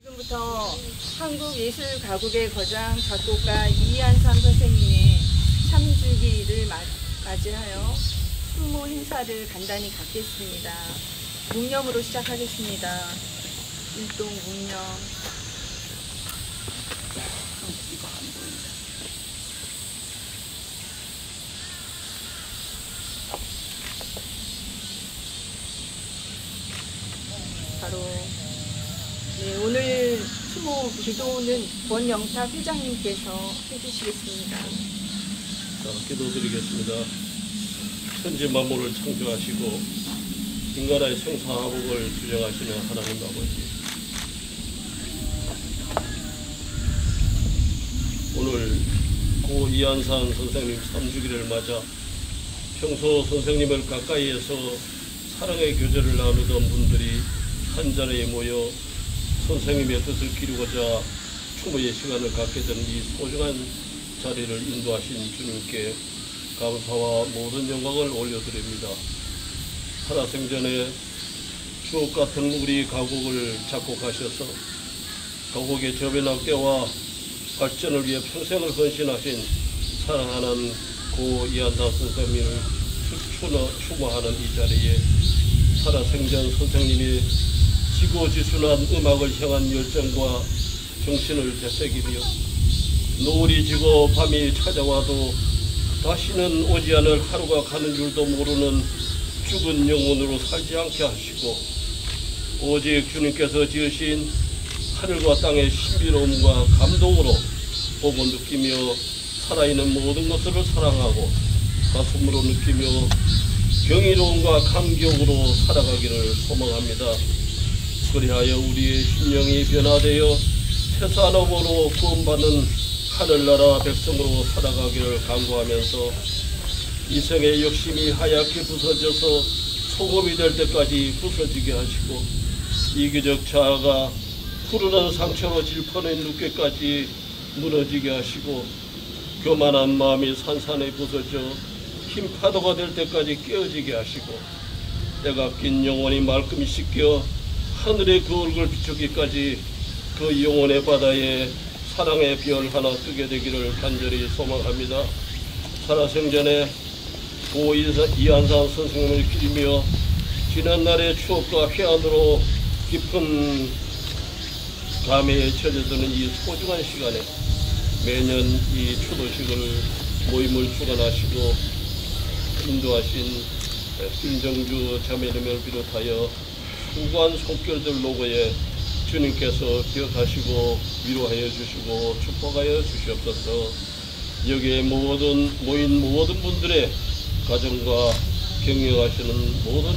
지금부터 한국예술가곡의 거장 작곡가 이한삼 선생님의 3주기를 맞이하여 추모 행사를 간단히 갖겠습니다. 묵념으로 시작하겠습니다. 일동 묵념. 바로 오늘 추모 기도는 권영탁 회장님께서 해주시겠습니다. 자, 기도드리겠습니다. 천지 만물을 창조하시고 인간의 생사화복을 주정하시는 하나님 아버지, 오늘 고 이한삼 선생님 3주기를 맞아 평소 선생님을 가까이에서 사랑의 교제를 나누던 분들이 한 자리에 모여 선생님의 뜻을 기르고자 추모의 시간을 갖게 된 이 소중한 자리를 인도하신 주님께 감사와 모든 영광을 올려드립니다. 살아생전에 추억 같은 우리 가곡을 작곡하셔서 가곡의 저변학대와 발전을 위해 평생을 헌신하신 사랑하는 고 이한삼 선생님을 추모하는 이 자리에 살아생전 선생님이 지고지순한 음악을 향한 열정과 정신을 되새기며 노을이 지고 밤이 찾아와도 다시는 오지 않을 하루가 가는 줄도 모르는 죽은 영혼으로 살지 않게 하시고 오직 주님께서 지으신 하늘과 땅의 신비로움과 감동으로 보고 느끼며 살아있는 모든 것을 사랑하고 가슴으로 느끼며 경이로움과 감격으로 살아가기를 소망합니다. 그리하여 우리의 심령이 변화되어 태산업으로 구원받는 하늘나라 백성으로 살아가기를 간구하면서 이생의 욕심이 하얗게 부서져서 소금이 될 때까지 부서지게 하시고 이기적 자아가 푸르른 상처로 질펀의 눕게까지 무너지게 하시고 교만한 마음이 산산에 부서져 흰 파도가 될 때까지 깨어지게 하시고 때가 낀 영혼이 말끔히 씻겨 하늘의 그 얼굴 비추기까지 그 영혼의 바다에 사랑의 별 하나 뜨게 되기를 간절히 소망합니다. 살아생전에 고 이한삼 선생님을 기리며 지난날의 추억과 회한으로 깊은 감회에 젖어드는 이 소중한 시간에 매년 이 추도식을 모임을 주관하시고 인도하신 김정주 자매님을 비롯하여 수고한 손길들 노고에 주님께서 기억하시고 위로하여 주시고 축복하여 주시옵소서. 여기에 모인 모든 분들의 가정과 경영하시는 모든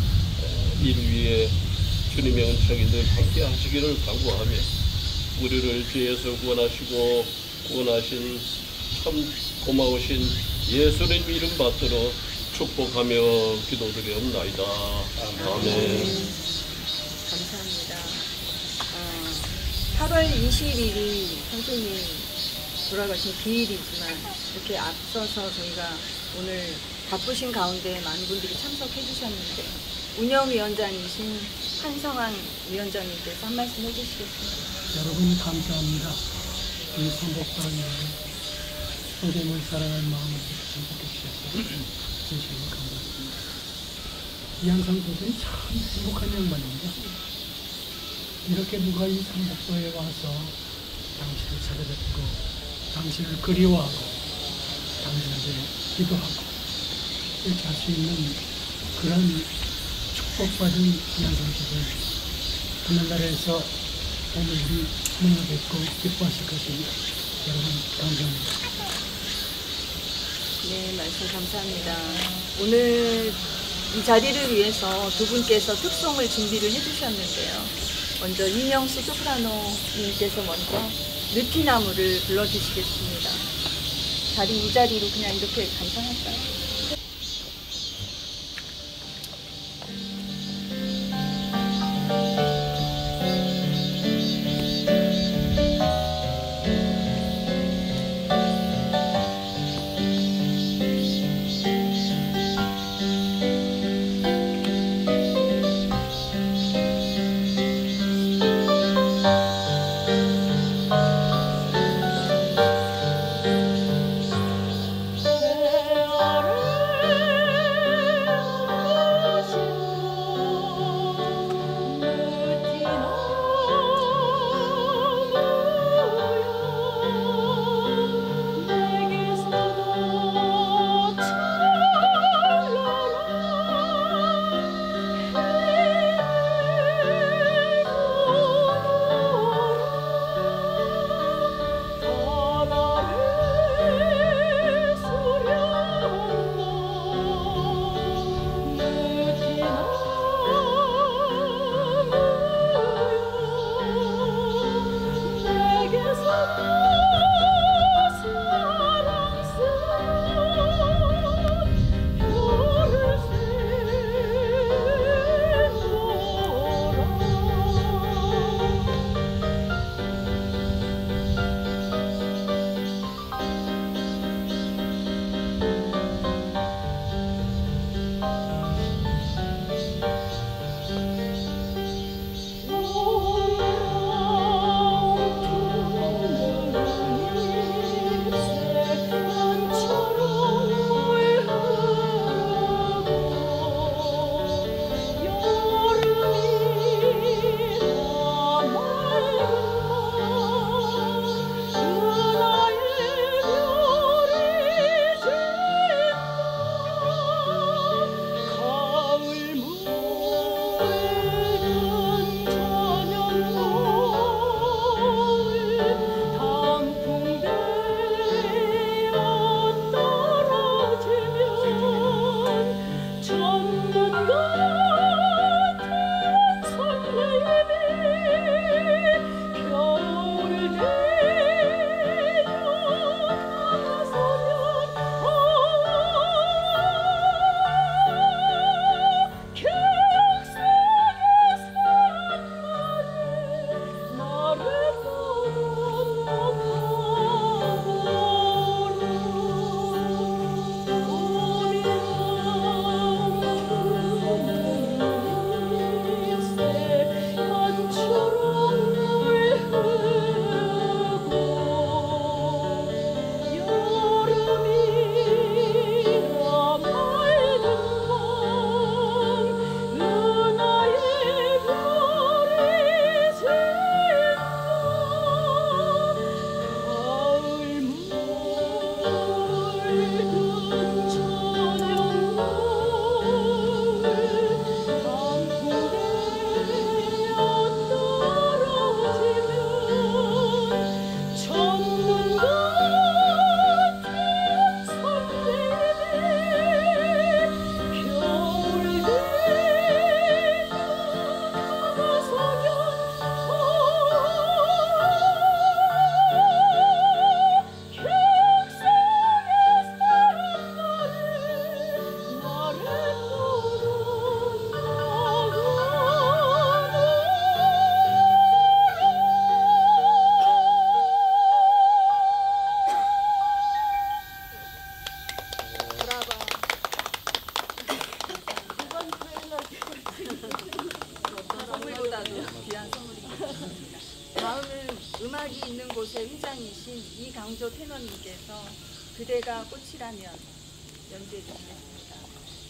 일 위에 주님의 은총이 늘 함께 하시기를 간구하며 우리를 죄에서 구원하시고 구원하신 참 고마우신 예수님 이름 받들어 축복하며 기도드리옵나이다. 아멘. 감사합니다. 8월 20일이 선생님 돌아가신 기일이지만 이렇게 앞서서 저희가 오늘 바쁘신 가운데 많은 분들이 참석해 주셨는데 운영위원장이신 한성환 위원장님께서 한 말씀 해주시겠습니다. 여러분 감사합니다. 이 선복당에 선생님을 사랑하는 마음을 참석해 주셔서 진심으로 감사합니다. 이한삼 선생님 참 행복한 양반입니다. 이렇게 누가 이 삼복도에 와서 당신을 찾아뵙고 당신을 그리워하고 당신에게 기도하고 이렇게 할 수 있는 그런 축복받은 이한삼 선생님 하늘나라에서 오늘 우리 만나뵙고 기뻐하실 것입니다. 여러분 감사합니다. 네, 말씀 감사합니다. 오늘 이 자리를 위해서 두 분께서 특송을 준비를 해주셨는데요. 먼저 이명수 소프라노님께서 먼저 느티나무를 불러주시겠습니다. 이 자리로 그냥 이렇게 감상할까요? 장조 테너님께서 그대가 꽃이라면 연주해 주시겠습니다.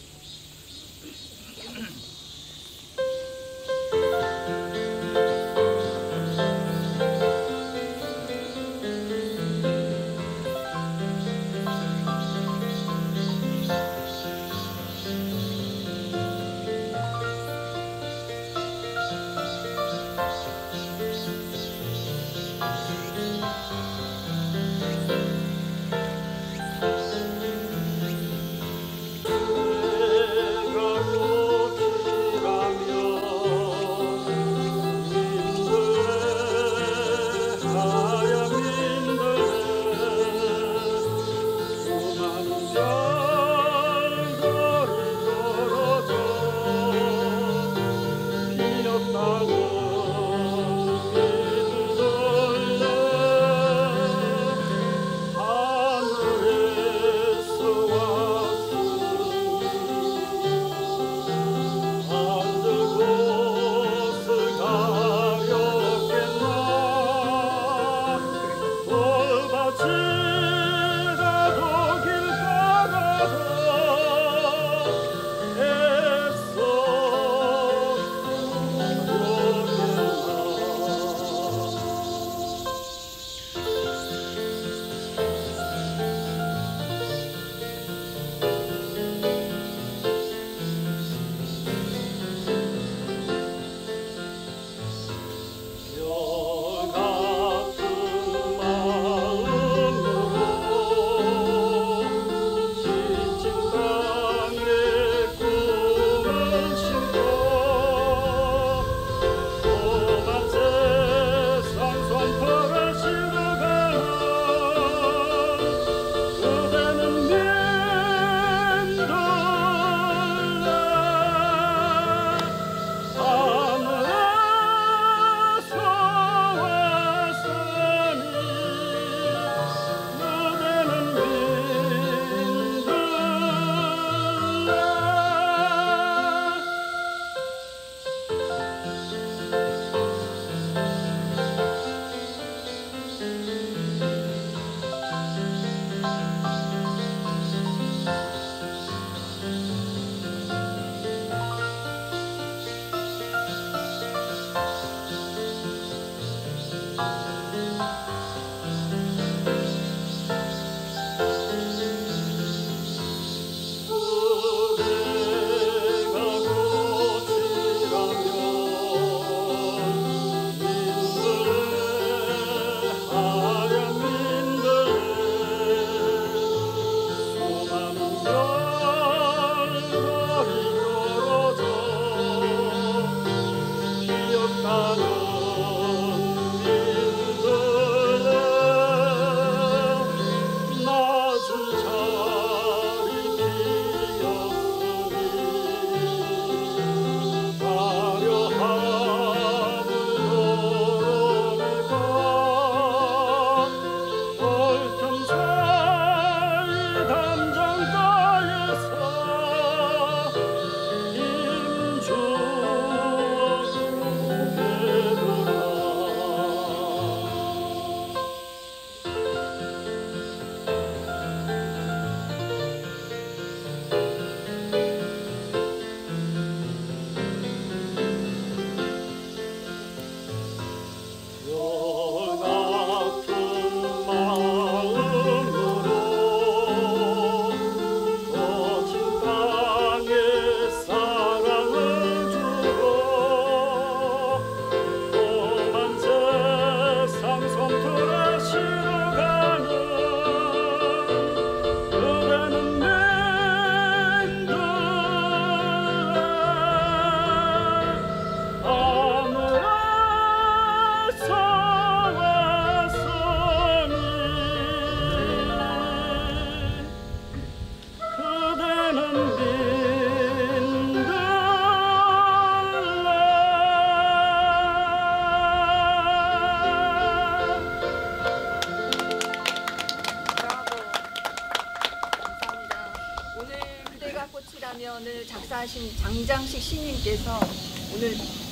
꽃이라면을 작사하신 장장식 시인님께서 오늘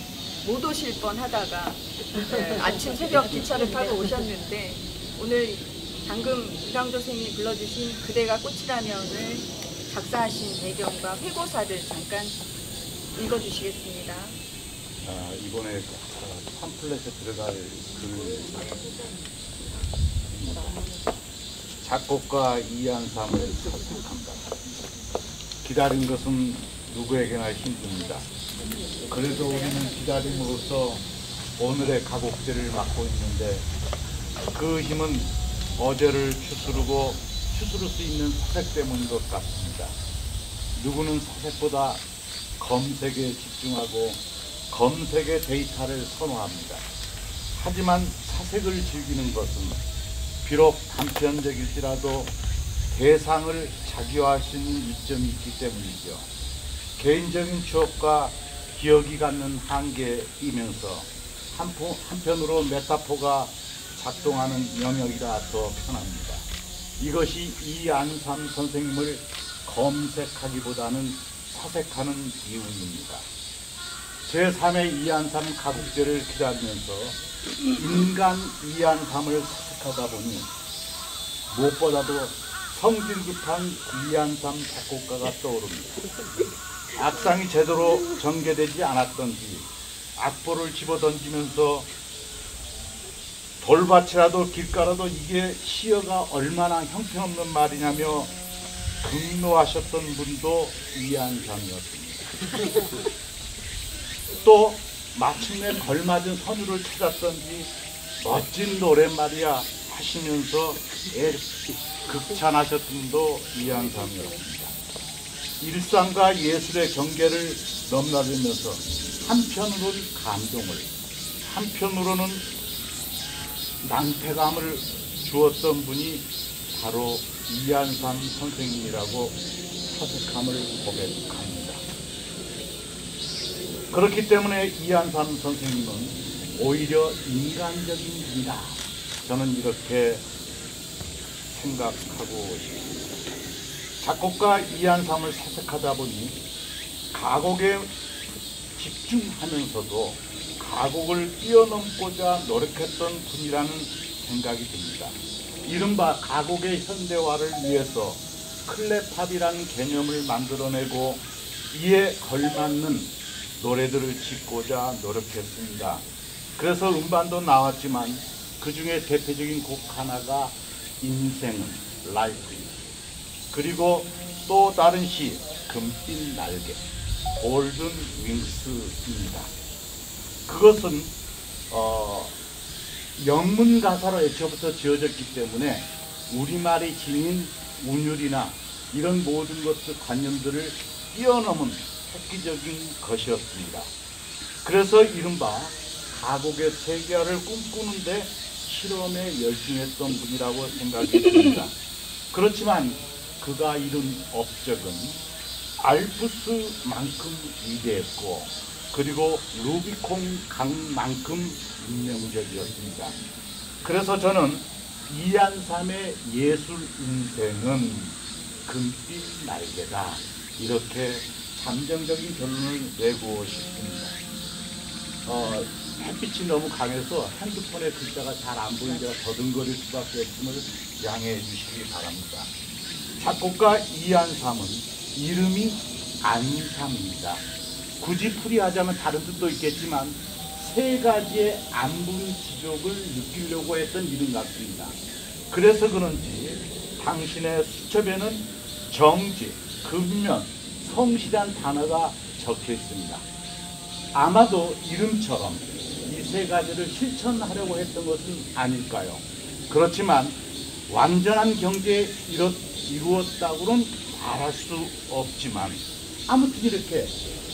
못 오실 뻔 하다가 아침 새벽 기차를 타고 오셨는데 오늘 방금 이강조 선생님이 불러주신 그대가 꽃이라면을 작사하신 배경과 회고사를 잠깐 읽어주시겠습니다. 이번에 팜플렛에 들어갈 글 작곡가 이한삼을 사색한다. 기다린 것은 누구에게나 힘듭니다. 그래도 우리는 기다림으로써 오늘의 가곡제를 맡고 있는데 그 힘은 어제를 추스를 수 있는 사색 때문인 것 같습니다. 누구는 사색보다 검색에 집중하고 검색의 데이터를 선호합니다. 하지만 사색을 즐기는 것은 비록 단편적일지라도 대상을 자기화할 수 있는 이점이 있기 때문이죠. 개인적인 추억과 기억이 갖는 한계이면서 한편으로 메타포가 작동하는 영역이라 더 편합니다. 이것이 이안삼 선생님을 검색하기보다는 사색하는 이유입니다. 제3의 이안삼 가곡제를 기다리면서 인간 이안삼을 사색하다 보니 무엇보다도 성질 급한 이안삼 작곡가가 떠오릅니다. 악상이 제대로 전개되지 않았던지 악보를 집어던지면서 돌밭이라도 길가라도 이게 시어가 얼마나 형편없는 말이냐며 분노하셨던 분도 이한삼이었습니다. 또 마침내 걸맞은 선율을 찾았던지 멋진 노랫말이야 하시면서 극찬하셨던 분도 이한삼이었습니다. 일상과 예술의 경계를 넘나들면서 한편으로는 감동을, 한편으로는 낭패감을 주었던 분이 바로 이한삼 선생님이라고 사색함을 고백합니다. 그렇기 때문에 이한삼 선생님은 오히려 인간적인 분이다. 저는 이렇게 생각하고 싶습니다. 작곡가 이한삼을 사색하다 보니 가곡에 집중하면서도 가곡을 뛰어넘고자 노력했던 분이라는 생각이 듭니다. 이른바 가곡의 현대화를 위해서 클랩팝이라는 개념을 만들어내고 이에 걸맞는 노래들을 짓고자 노력했습니다. 그래서 음반도 나왔지만 그 중에 대표적인 곡 하나가 인생은 라이프입니다. 그리고 또 다른 시 금빛 날개 골든 윙스입니다. 그것은 영문 가사로 애초부터 지어졌기 때문에 우리말이 지닌 운율이나 이런 모든 것들 관념들을 뛰어넘은 획기적인 것이었습니다. 그래서 이른바 가곡의 세계화를 꿈꾸는데 실험에 열중했던 분이라고 생각이 듭니다. 그렇지만 그가 이룬 업적은 알프스만큼 위대했고 그리고 루비콘 강만큼 인명적이었습니다. 그래서 저는 이한삼의 예술 인생은 금빛 날개다. 이렇게 감정적인 결론을 내고 싶습니다. 햇빛이 너무 강해서 핸드폰에 글자가 잘 안 보이려 더듬거릴 수밖에 없음을 양해해 주시기 바랍니다. 작곡가 이한삼은 이름이 안삼입니다. 굳이 풀이하자면 다른 뜻도 있겠지만 세 가지의 안분 지족을 느끼려고 했던 이름 같습니다. 그래서 그런지 당신의 수첩에는 정지, 근면, 성실한 단어가 적혀 있습니다. 아마도 이름처럼 이 세 가지를 실천하려고 했던 것은 아닐까요? 그렇지만 완전한 경제에 이루었다고는 말할 수 없지만 아무튼 이렇게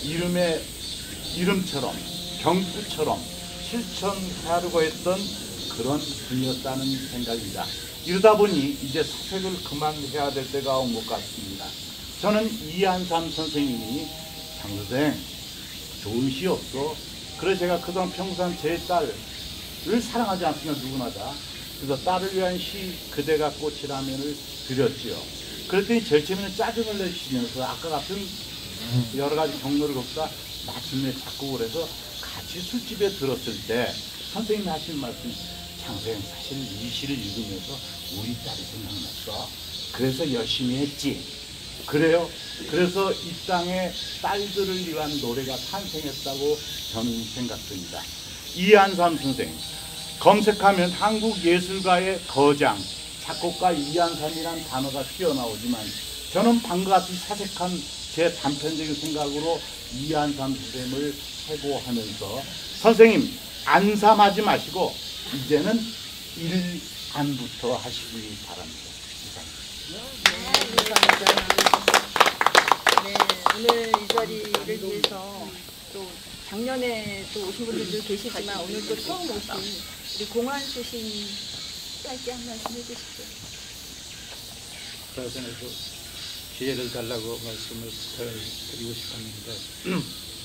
이름처럼 경구처럼 실천하려고 했던 그런 분이었다는 생각입니다. 이러다 보니 이제 사색을 그만해야 될 때가 온 것 같습니다. 저는 이한삼 선생님이 장선생 좋은 시 없어. 그래서 제가 그동안 평생 제 딸을 사랑하지 않으면 누구나 다. 그래서 딸을 위한 시 그대가 꽃이라면을 드렸지요. 그랬더니 제일 처음에는 짜증을 내시면서 아까 같은 여러 가지 경로를 겪다 마침내 작곡을 해서 같이 술집에 들었을 때 선생님이 하신 말씀이 장선생 사실 이 시를 읽으면서 우리 딸이 생각났어. 그래서 열심히 했지. 그래요. 그래서 이 땅에 딸들을 위한 노래가 탄생했다고 저는 생각됩니다. 이한삼 선생, 검색하면 한국 예술가의 거장, 작곡가 이한삼이라는 단어가 튀어나오지만 저는 방과 같이 사색한 제 단편적인 생각으로 이한삼 선생님을 해고하면서 선생님 안삼하지 마시고 이제는 일안부터 하시기 바랍니다. 네, 오늘 이 자리를 위해서 또 작년에 또 오신 분들도 계시지만 오늘 또 처음 오신 우리 공환수 시인 짧게 한 말씀 해주시죠. 자선에서 기회를 달라고 말씀을 부탁을 드리고 싶었는데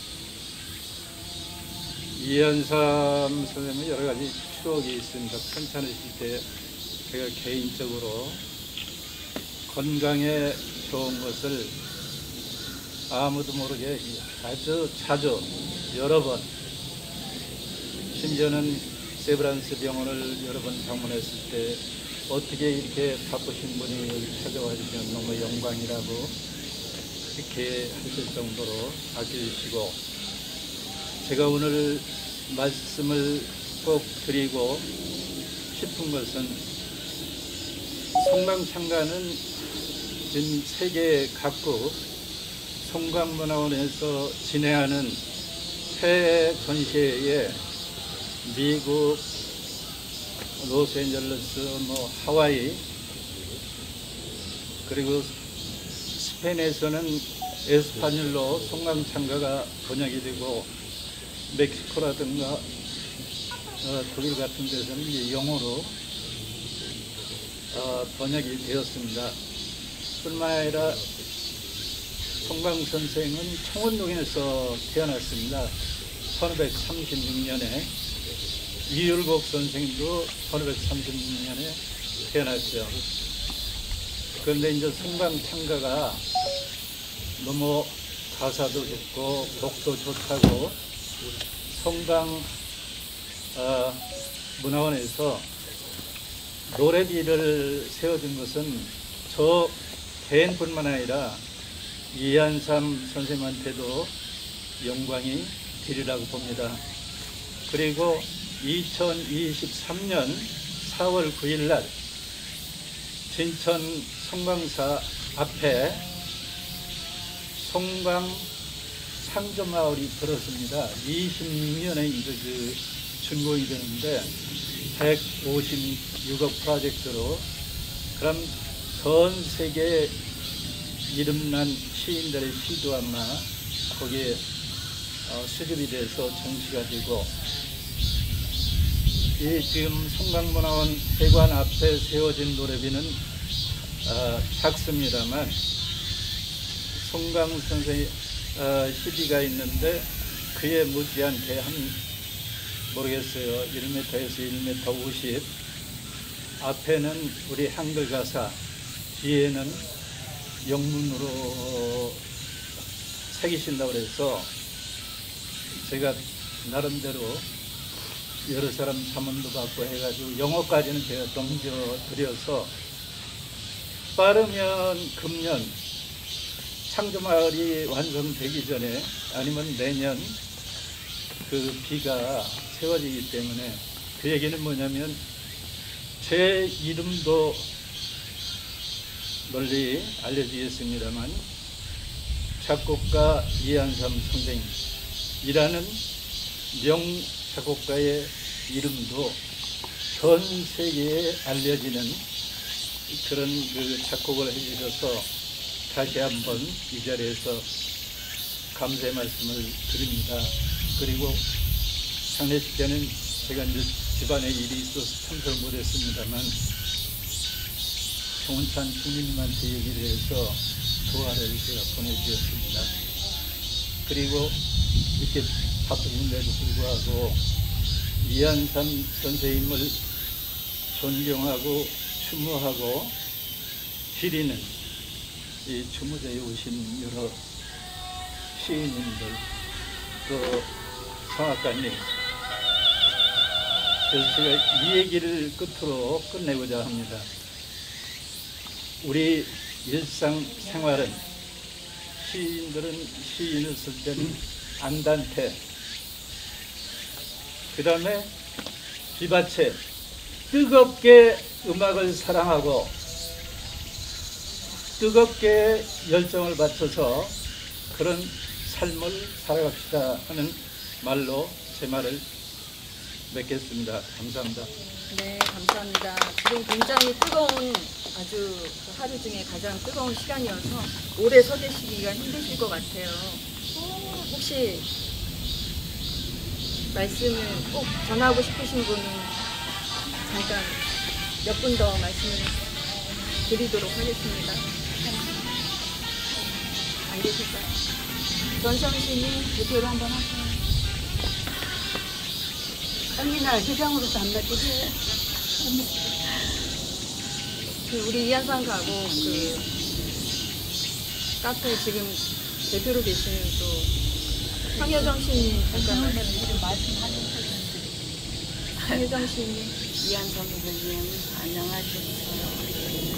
이한삼 선생님은 여러 가지 추억이 있습니다. 편찮으실 때 제가 개인적으로 건강에 좋은 것을 아무도 모르게 아주 자주 여러 번, 심지어는 세브란스 병원을 여러 번 방문했을 때 어떻게 이렇게 바쁘신 분이 여기 찾아와 주시면 너무 영광이라고 이렇게 하실 정도로 아껴주시고, 제가 오늘 말씀을 꼭 드리고 싶은 것은 송강창가는 지금 세계 각국 송강문화원에서 진행하는 해외 전시회에 미국, 로스앤젤레스, 하와이, 그리고 스페인에서는 에스파뇰로 송강창가가 번역이 되고, 멕시코라든가 독일 같은 데서는 이제 영어로 번역이 되었습니다. 뿐만 아니라 송강 선생은 청운동에서 태어났습니다. 1536년에 이율곡 선생도 1536년에 태어났죠. 그런데 이제 송강 창가가 너무 가사도 좋고 곡도 좋다고 송강 문화원에서 노래비를 세워준 것은 저 개인뿐만 아니라 이한삼 선생님한테도 영광이 되리라고 봅니다. 그리고 2023년 4월 9일 날 진천 송강사 앞에 송강 상조마을이 들었습니다. 26년에 이제 준공이 되는데 156억 프로젝트로, 그럼 전 세계 이름난 시인들의 시도 아마 거기에 수집이 돼서 전시가 되고, 이 지금 송강문화원 회관 앞에 세워진 노래비는 작습니다만 송강 선생의 CD가 있는데 그에 못지않게 한 모르겠어요 1m에서 1m 50, 앞에는 우리 한글 가사, 뒤에는 영문으로 새기신다고 그래서 제가 나름대로 여러 사람 자문도 받고 해가지고 영어까지는 제가 넘겨드려서 빠르면 금년 상조마을이 완성되기 전에 아니면 내년 그 비가 세워지기 때문에, 그 얘기는 뭐냐면 제 이름도 널리 알려지겠습니다만 작곡가 이한삼 선생이라는 명 작곡가의 이름도 전 세계에 알려지는 그런 그 작곡을 해주셔서 다시 한번 이 자리에서 감사의 말씀을 드립니다. 그리고 장례식 때는 제가 이제 집안에 일이 있어서 참석을 못했습니다만 정운찬 주님한테 얘기를 해서 도화를 제가 보내주었습니다. 그리고 이렇게 바쁘신데도 불구하고 이한삼 선생님을 존경하고 추모하고 기리는 이 추모제에 오신 여러 시인님들, 또 성악가님, 그래서 제가 이 얘기를 끝으로 끝내고자 합니다. 우리 일상생활은 시인들은 시인을 쓸 때는 안단테, 그 다음에 비바체, 뜨겁게 음악을 사랑하고 뜨겁게 열정을 바쳐서 그런 삶을 살아갑시다 하는 말로 제 말을 맺겠습니다. 감사합니다. 네, 감사합니다. 지금 굉장히 뜨거운 아주 하루 중에 가장 뜨거운 시간이어서 오래 서 계시기가 힘드실 것 같아요. 혹시 말씀을 꼭 전하고 싶으신 분은 잠깐 몇 분 더 말씀을 드리도록 하겠습니다. 안 계실까요? 전성 씨님 대표로 한번 하세요. 언니나 회장으로서 한 마디 해. 우리 이한산 가고 그 카페 지금 대표로 계시는 또 황여정 씨님 잠깐 말씀하는 황여정 씨님 이한선 선생님 안녕하셨어요.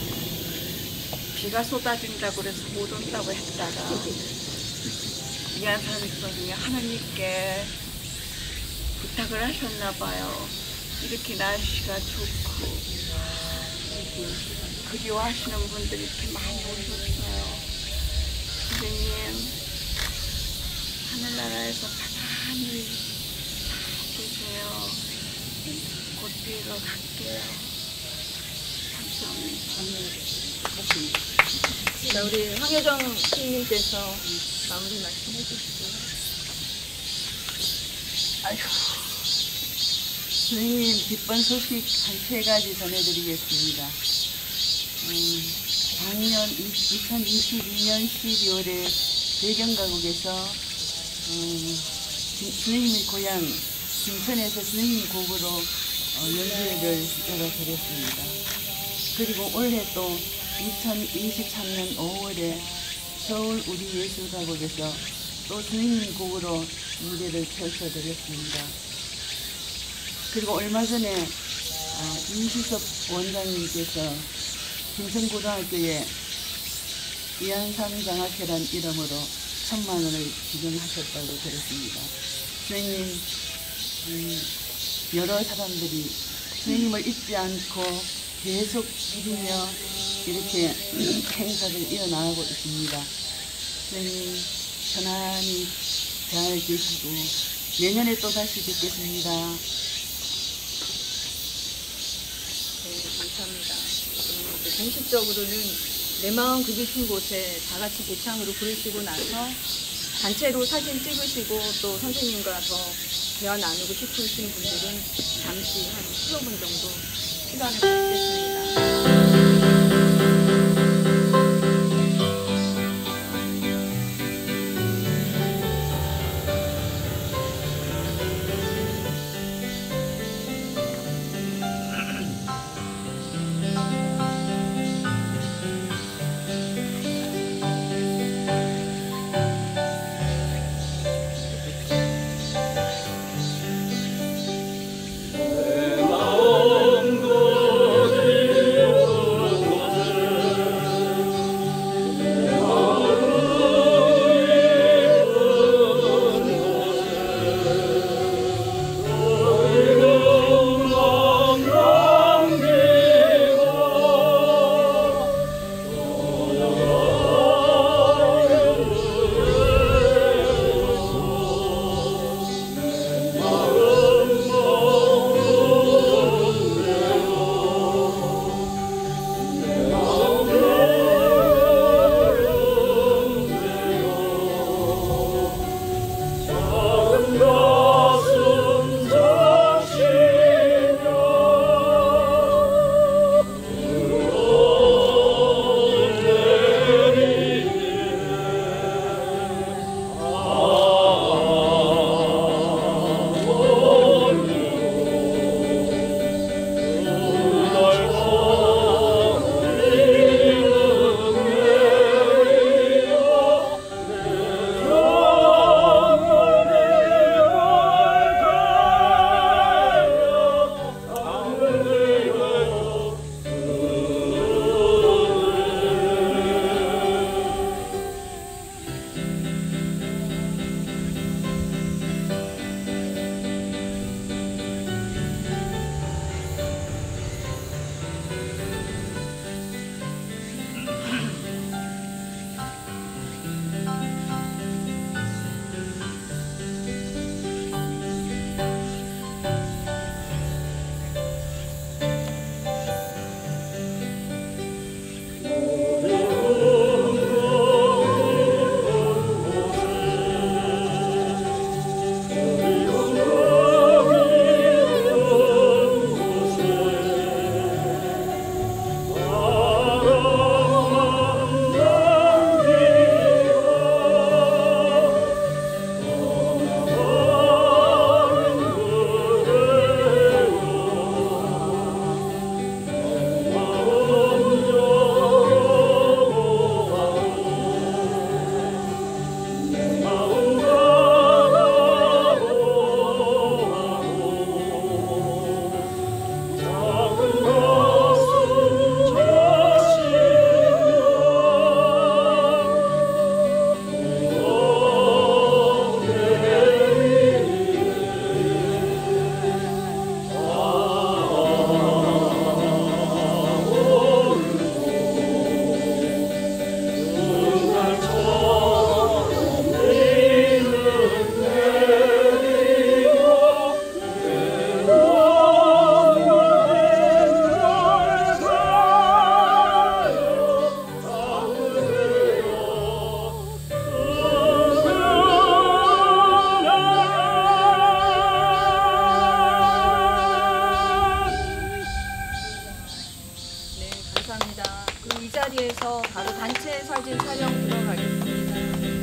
비가 쏟아진다고 그래서 못 온다고 했다가 이한선 선생님이 하나님께 부탁을 하셨나 봐요. 이렇게 날씨가 좋고 그리워하시는 분들이 이렇게 많이 오셨어요. 선생님, 하늘나라에서 가만히 계세요. 곧 뒤로 갈게요. 감사합니다. 자, 우리 황여정 씨님께서 마무리 말씀해 주시죠. 선생님, 기쁜 소식 한 3가지 전해드리겠습니다. 작년 2022년 12월에 배경가곡에서 선생님의 고향 김천에서 선생님 곡으로 연주회를 열어드렸습니다. 그리고 올해 또 2023년 5월에 서울 우리 예술가곡에서 또 선생님 곡으로 무대를 펼쳐드렸습니다. 그리고 얼마 전에 임시섭 원장님께서 김천고등학교에 이한산 장학회란 이름으로 1,000만 원을 기증하셨다고 들었습니다. 선생님, 여러 사람들이 선생님을 잊지 않고 계속 믿으며 이렇게 행사를 이어나가고 있습니다. 선생님, 편안히 잘 계시고 내년에 또 다시 뵙겠습니다. 네, 감사합니다. 공식적으로는 내 마음 그 깊은 곳에 다 같이 개창으로 부르시고 나서 단체로 사진 찍으시고 또 선생님과 더 대화 나누고 싶으신 분들은 잠시 한 15분 정도 시간을 갖겠습니다. 내 마음도 여기에서 바로 단체 사진 촬영 들어가겠습니다.